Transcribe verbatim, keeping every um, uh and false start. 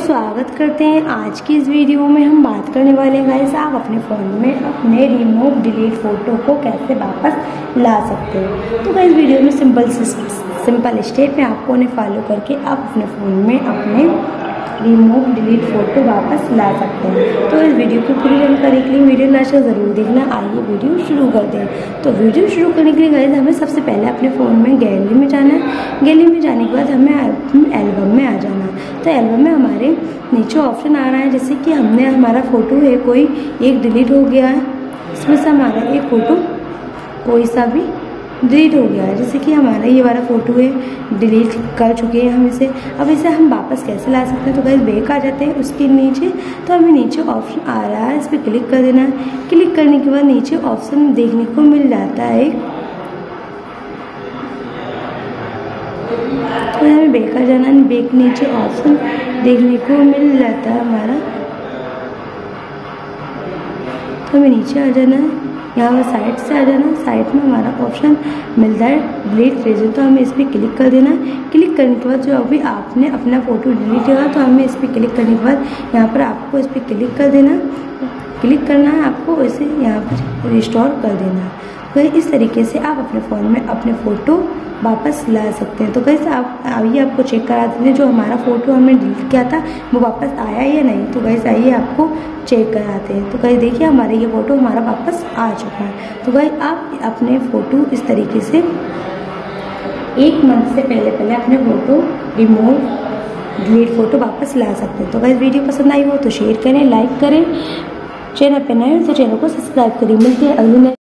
स्वागत करते हैं आज की इस वीडियो में। हम बात करने वाले हैं गाइस, आप अपने फ़ोन में अपने रिमूव डिलीट फ़ोटो को कैसे वापस ला सकते हैं। तो गाइस वीडियो में सिंपल सिंपल स्टेप में आपको उन्हें फॉलो करके आप अपने फ़ोन में अपने रिमूव डिलीट फ़ोटो वापस ला सकते हैं। तो इस वीडियो की पूरी जानकारी के लिए वीडियो लास्ट तक ज़रूर देखना। आइए वीडियो शुरू करते हैं। तो वीडियो शुरू करने के लिए गाइस हमें सबसे पहले अपने फ़ोन में गैलरी में जाना है। गैलरी में जाने के बाद हमें एल्बम में आ जाना है। तो एल्बम में हमारे नीचे ऑप्शन आ रहा है, जैसे कि हमने हमारा फ़ोटो है कोई एक डिलीट हो गया है, इसमें से हमारा एक फ़ोटो कोई सा भी डिलीट हो गया है, जैसे कि हमारा ये वाला फ़ोटो है डिलीट कर चुके हैं हम इसे। अब इसे हम वापस कैसे ला सकते हैं। तो गाइस बैक आ जाते हैं उसके नीचे, तो हमें नीचे ऑप्शन आ रहा है, इस पर क्लिक कर देना है। क्लिक करने के बाद नीचे ऑप्शन देखने को मिल जाता है, तो हमें बैक आ जाना है। बैक नीचे ऑप्शन देखने को मिल जाता है हमारा, तो हमें नीचे आ जाना है। यहाँ पर साइड से आ जाना, साइड में हमारा ऑप्शन मिलता है डिलीट रीजन, तो हमें इस पर क्लिक कर देना है। क्लिक करने के बाद जो अभी आपने अपना फ़ोटो डिलीट किया तो हमें इस पर क्लिक करने के बाद यहाँ पर आपको इस पर क्लिक कर देना, क्लिक करना है आपको, इसे यहाँ पर रिस्टोर कर देना है। तो इस तरीके से आप अपने फ़ोन में अपने फ़ोटो वापस ला सकते हैं। तो कैसे आप आइए आपको चेक करा देते हैं जो हमारा फ़ोटो हमने डिलीट किया था वो वापस आया या नहीं। तो कैसे आइए आपको चेक कराते हैं। तो कैसे देखिए हमारे ये फ़ोटो हमारा वापस आ चुका है। तो कैसे आप अपने फ़ोटो इस तरीके से एक मंथ से पहले पहले अपने फ़ोटो रिमूव डिलीट फ़ोटो वापस ला सकते हैं। तो कैसे वीडियो पसंद आई हो तो शेयर करें, लाइक करें, चैनल पर नए हो तो चैनल को सब्सक्राइब करें। मिलते हैं अगले